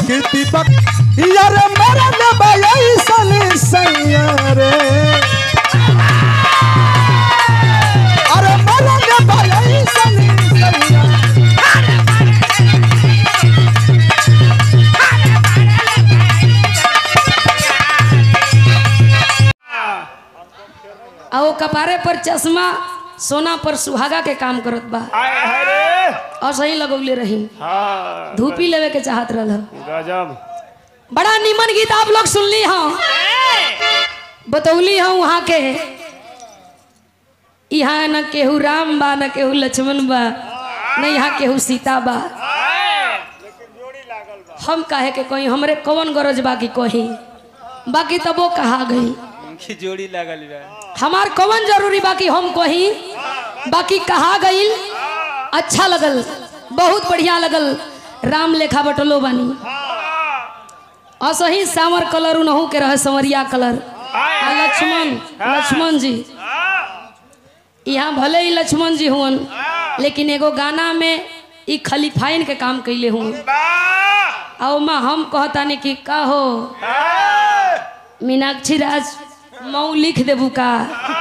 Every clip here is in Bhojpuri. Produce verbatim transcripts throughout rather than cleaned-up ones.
कीर्ति बक यार मरल बयई सनी सैया रे अरे मरल बयई सनी सैया आओ कपारे पर चश्मा सोना पर सुहागा के काम करत बा और सही लगौले रही हाँ, धूपी लेवे के चाहत रहल गजब बड़ा निमन गीत आप लोग सुनली हाँ बतौली हाँ वहाँ के यहाँ न केहू राम बा न केहू लक्ष्मण बा न यहाँ केहू सीता बा हम काहे के कोई हमरे कौन गरज बा की कोई बाकी तबो कहा गई जोड़ी लागल बा हमार कौन जरूरी बाकी हम कही बाकी कहा गई अच्छा लगल बहुत बढ़िया लगल राम लेखा बटलो बानी असही सावर कलर उनहू के रहे संवरिया कलर आ लक्ष्मण लक्ष्मण जी यहाँ भले ही लक्ष्मण जी हुन लेकिन एगो गाना में ई खलीफाइन के काम कैले हुन आओ माँ हम कहतानी कि का हो मीनाक्षी राज मऊ लिख देबू का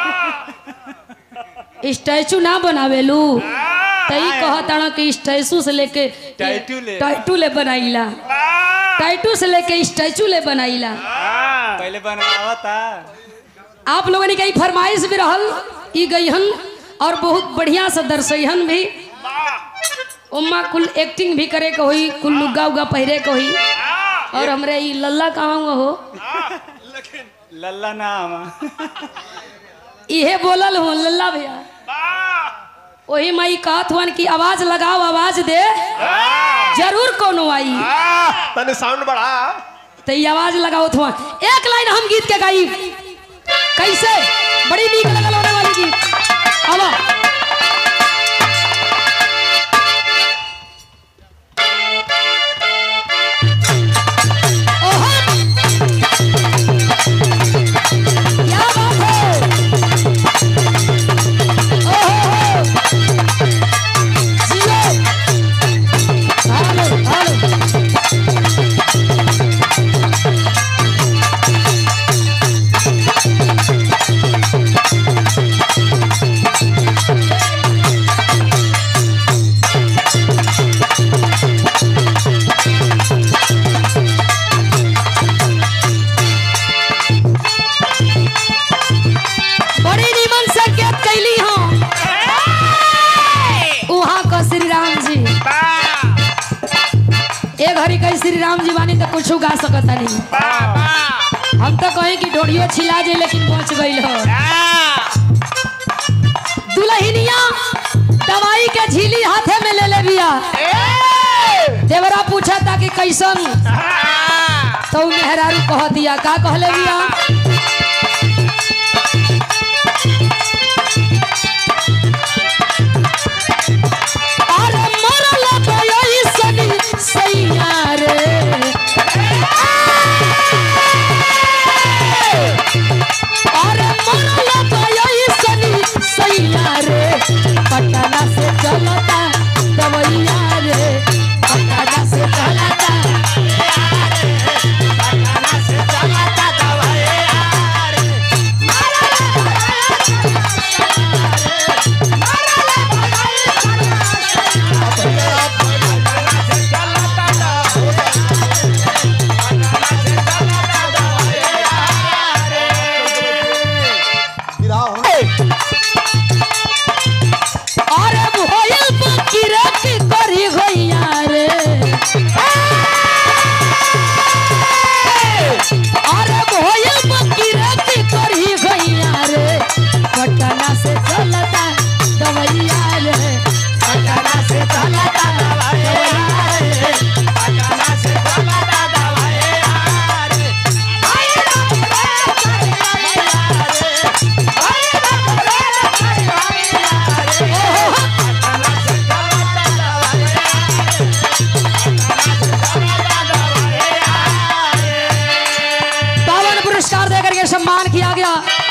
स्टैचू ना बनावेलू तई कहता कि स्टैचू से लेके टाइटू ले टाइटू ले बनाईला टाइटू से लेके स्टैचू ले बनाईला पहले बनवावा था आप लोगों ने कई फरमाइश भी रहल ई गईहन और बहुत बढ़िया से दर्शयहन भी उम्मा कुल एक्टिंग भी करे के होई कुल लुग्गा उगा पहरे के होई और हमरे ई लल्ला कहाँ हुआ हो लल्ला नाम इहे बोलल हो लल्ला भैया वही माई कहत हुआ कि आवाज लगाओ आवाज दे जरूर कोनो आई तने साउंड बढ़ा तो ये आवाज लगाओ थुआ एक लाइन हम गीत के गाई कैसे बड़ी नीक लगल होने वाली गीत आवा श्री राम जी बानी तो कुछ गा सकता नहीं हम तो कहें कि डोरियो छिला जाए लेकिन पहुंच गई हो दुल्हनिया दवाई के झीली हाथे में ले ले बिया देवरा पूछा था कि कैसन तो मेहरारू कह दिया का कहले बिया पटना से चलता दवैया रे पटना से चलता पटना से चलता दवैया रे सम्मान किया गया।